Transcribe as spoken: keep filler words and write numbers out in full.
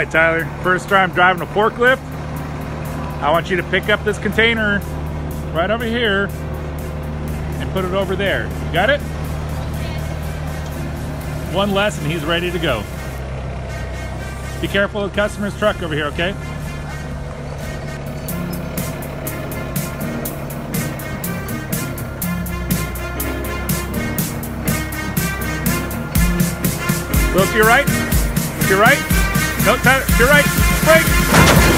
right, Tyler, first time driving a forklift. I want you to pick up this container right over here and put it over there. You got it? One less and he's ready to go. Be careful of the customer's truck over here, okay? Little to your right. To your right. No, Tyler, to your right. Brake.